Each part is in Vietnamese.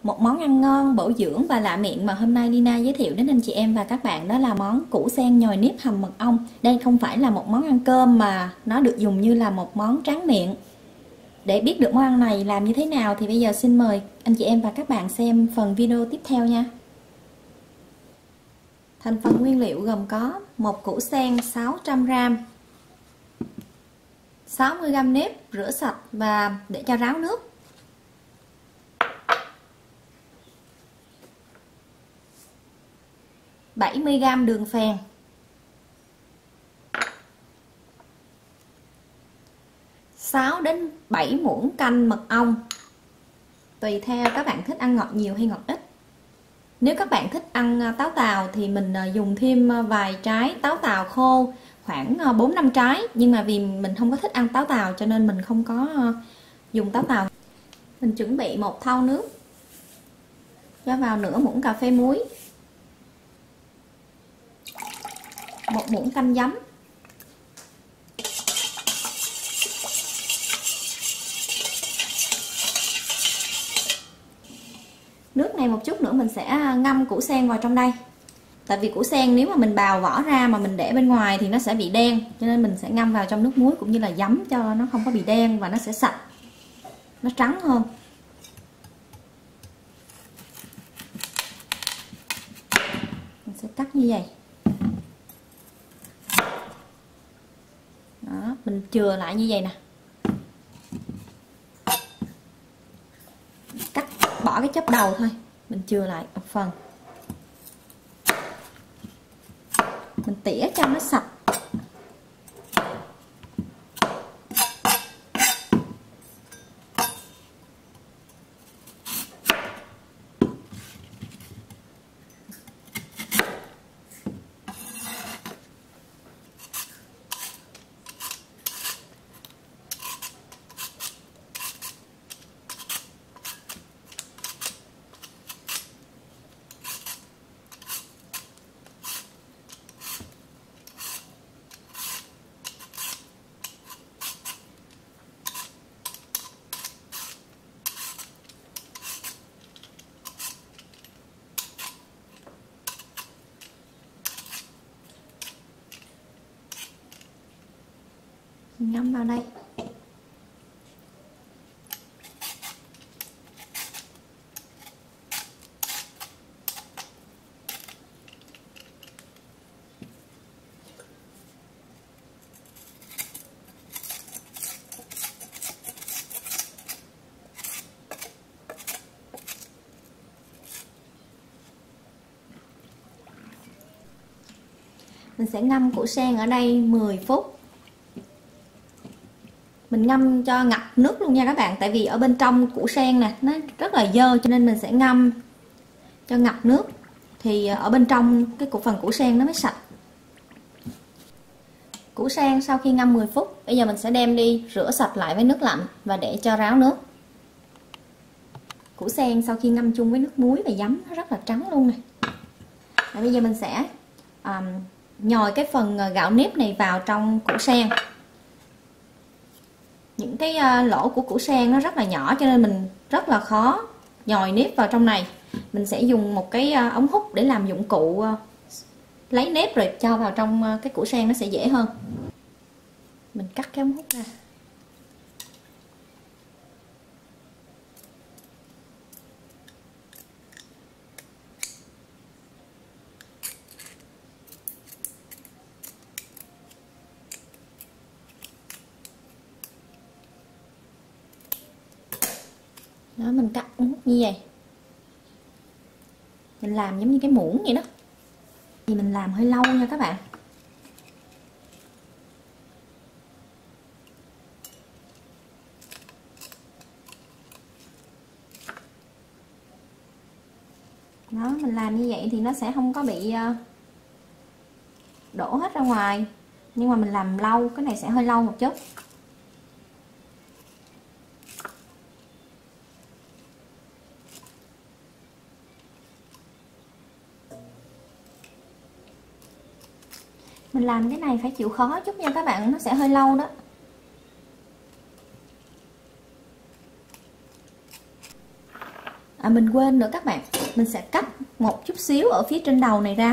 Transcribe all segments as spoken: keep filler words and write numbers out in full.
Một món ăn ngon, bổ dưỡng và lạ miệng mà hôm nay Lina giới thiệu đến anh chị em và các bạn đó là món củ sen nhồi nếp hầm mật ong. Đây không phải là một món ăn cơm mà nó được dùng như là một món tráng miệng. Để biết được món ăn này làm như thế nào thì bây giờ xin mời anh chị em và các bạn xem phần video tiếp theo nha. Thành phần nguyên liệu gồm có một củ sen sáu trăm gam, sáu mươi gam nếp rửa sạch và để cho ráo nước, bảy mươi gam đường phèn, sáu đến bảy muỗng canh mật ong, tùy theo các bạn thích ăn ngọt nhiều hay ngọt ít. Nếu các bạn thích ăn táo tàu thì mình dùng thêm vài trái táo tàu khô, khoảng bốn năm trái, nhưng mà vì mình không có thích ăn táo tàu cho nên mình không có dùng táo tàu. Mình chuẩn bị một thau nước, cho vào nửa muỗng cà phê muối, một muỗng canh giấm, nước này một chút nữa mình sẽ ngâm củ sen vào trong đây. Tại vì củ sen nếu mà mình bào vỏ ra mà mình để bên ngoài thì nó sẽ bị đen, cho nên mình sẽ ngâm vào trong nước muối cũng như là giấm cho nó không có bị đen và nó sẽ sạch, nó trắng hơn. Mình sẽ cắt như vậy. Đó, mình chừa lại như vậy nè. Cắt bỏ cái chóp đầu thôi, mình chừa lại một phần. Mình tỉa cho nó sạch. Ngâm vào đây. Mình sẽ ngâm củ sen ở đây mười phút. Mình ngâm cho ngập nước luôn nha các bạn, tại vì ở bên trong củ sen nè nó rất là dơ, cho nên mình sẽ ngâm cho ngập nước thì ở bên trong cái củ phần củ sen nó mới sạch. Củ sen sau khi ngâm mười phút, bây giờ mình sẽ đem đi rửa sạch lại với nước lạnh và để cho ráo nước. Củ sen sau khi ngâm chung với nước muối và giấm nó rất là trắng luôn này. Và bây giờ mình sẽ um, nhồi cái phần gạo nếp này vào trong củ sen. Những cái lỗ của củ sen nó rất là nhỏ cho nên mình rất là khó nhồi nếp vào trong này. Mình sẽ dùng một cái ống hút để làm dụng cụ lấy nếp rồi cho vào trong cái củ sen, nó sẽ dễ hơn. Mình cắt cái ống hút ra. Đó, mình cắt ống hút như vậy. Mình làm giống như cái muỗng vậy đó. Thì mình làm hơi lâu nha các bạn. Đó, mình làm như vậy thì nó sẽ không có bị đổ hết ra ngoài. Nhưng mà mình làm lâu, cái này sẽ hơi lâu một chút. Mình làm cái này phải chịu khó chút nha các bạn, nó sẽ hơi lâu đó. À mình quên nữa các bạn, mình sẽ cắt một chút xíu ở phía trên đầu này ra.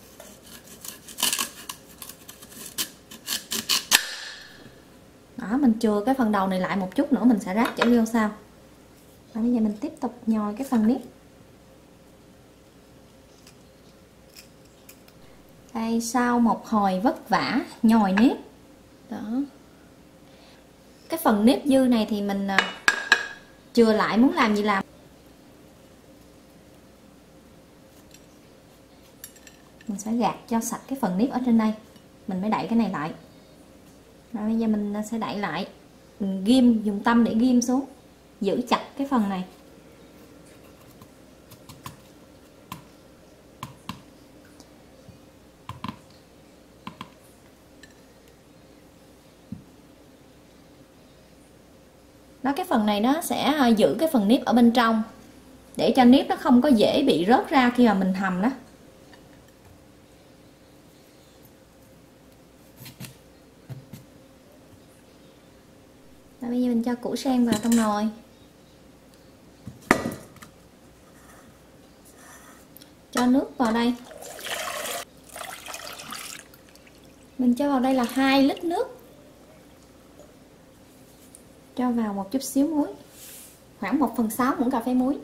Đó, mình chừa cái phần đầu này lại một chút nữa mình sẽ ráp chảy vô sau. Và bây giờ mình tiếp tục nhồi cái phần nếp. Đây, sau một hồi vất vả nhồi nếp, đó, cái phần nếp dư này thì mình chừa lại, muốn làm gì làm. Mình sẽ gạt cho sạch cái phần nếp ở trên đây, mình mới đẩy cái này lại. Rồi bây giờ mình sẽ đẩy lại, mình ghim, dùng tâm để ghim xuống, giữ chặt cái phần này. Đó, cái phần này nó sẽ giữ cái phần nếp ở bên trong để cho nếp nó không có dễ bị rớt ra khi mà mình hầm đó. Rồi bây giờ mình cho củ sen vào trong nồi. Cho nước vào đây. Mình cho vào đây là hai lít nước. Cho vào một chút xíu muối, khoảng một phần sáu muỗng cà phê muối.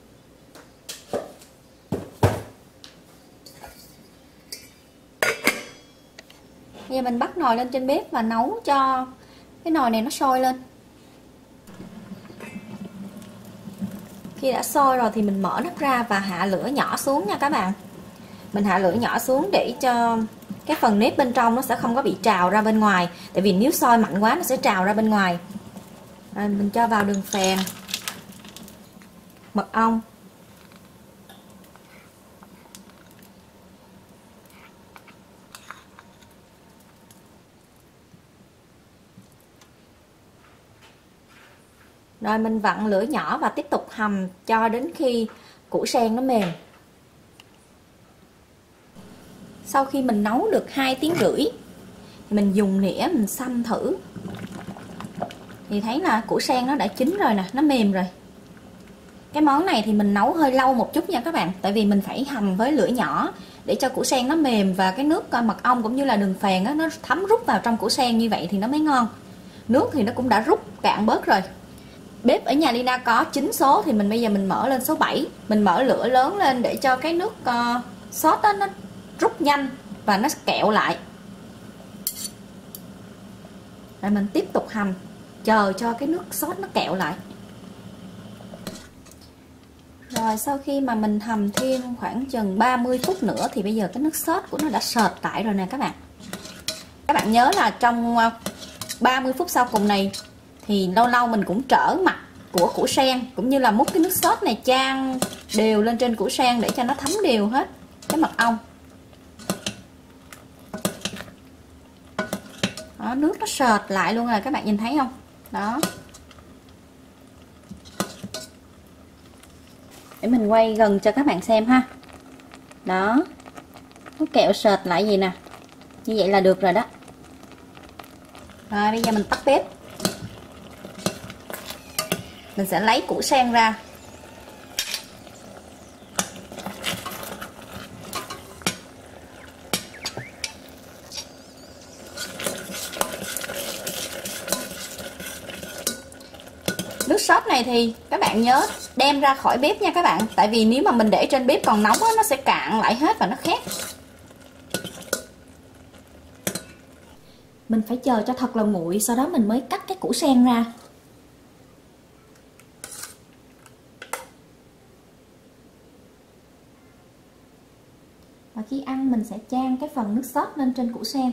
Bây giờ mình bắt nồi lên trên bếp và nấu cho cái nồi này nó sôi lên. Khi đã sôi rồi thì mình mở nắp ra và hạ lửa nhỏ xuống nha các bạn. Mình hạ lửa nhỏ xuống để cho cái phần nếp bên trong nó sẽ không có bị trào ra bên ngoài. Tại vì nếu sôi mạnh quá nó sẽ trào ra bên ngoài. Rồi mình cho vào đường phèn, mật ong, rồi mình vặn lửa nhỏ và tiếp tục hầm cho đến khi củ sen nó mềm. Sau khi mình nấu được hai tiếng rưỡi thì mình dùng nĩa mình xăm thử, thì thấy là củ sen nó đã chín rồi nè, nó mềm rồi. Cái món này thì mình nấu hơi lâu một chút nha các bạn, tại vì mình phải hầm với lửa nhỏ để cho củ sen nó mềm và cái nước mật ong cũng như là đường phèn đó, nó thấm rút vào trong củ sen, như vậy thì nó mới ngon. Nước thì nó cũng đã rút cạn bớt rồi. Bếp ở nhà Lina có chín số thì mình bây giờ mình mở lên số bảy. Mình mở lửa lớn lên để cho cái nước uh, sốt đó nó rút nhanh và nó kẹo lại. Rồi mình tiếp tục hầm, chờ cho cái nước sốt nó kẹo lại. Rồi sau khi mà mình hầm thêm khoảng chừng ba mươi phút nữa thì bây giờ cái nước sốt của nó đã sệt lại rồi nè các bạn. Các bạn nhớ là trong ba mươi phút sau cùng này thì lâu lâu mình cũng trở mặt của củ sen, cũng như là múc cái nước sốt này chan đều lên trên củ sen để cho nó thấm đều hết cái mật ong. Đó, nước nó sệt lại luôn rồi, các bạn nhìn thấy không? Đó. Để mình quay gần cho các bạn xem ha. Đó, nó kẹo sệt lại gì nè, như vậy là được rồi đó. Rồi bây giờ mình tắt bếp, mình sẽ lấy củ sen ra. Nước sốt này thì các bạn nhớ đem ra khỏi bếp nha các bạn, tại vì nếu mà mình để trên bếp còn nóng á, nó sẽ cạn lại hết và nó khét. Mình phải chờ cho thật là nguội, sau đó mình mới cắt cái củ sen ra. Và khi ăn mình sẽ chan cái phần nước sốt lên trên củ sen.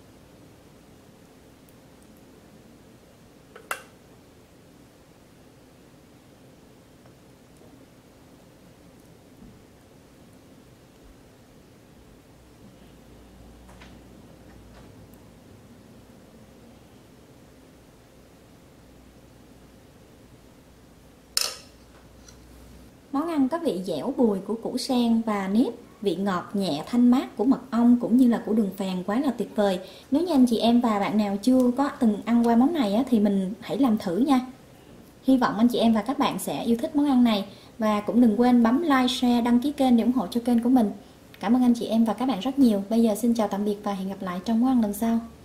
Món ăn có vị dẻo bùi của củ sen và nếp, vị ngọt nhẹ thanh mát của mật ong cũng như là của đường phèn quá là tuyệt vời. Nếu như anh chị em và bạn nào chưa có từng ăn qua món này á, thì mình hãy làm thử nha. Hy vọng anh chị em và các bạn sẽ yêu thích món ăn này. Và cũng đừng quên bấm like, share, đăng ký kênh để ủng hộ cho kênh của mình. Cảm ơn anh chị em và các bạn rất nhiều. Bây giờ xin chào tạm biệt và hẹn gặp lại trong món ăn lần sau.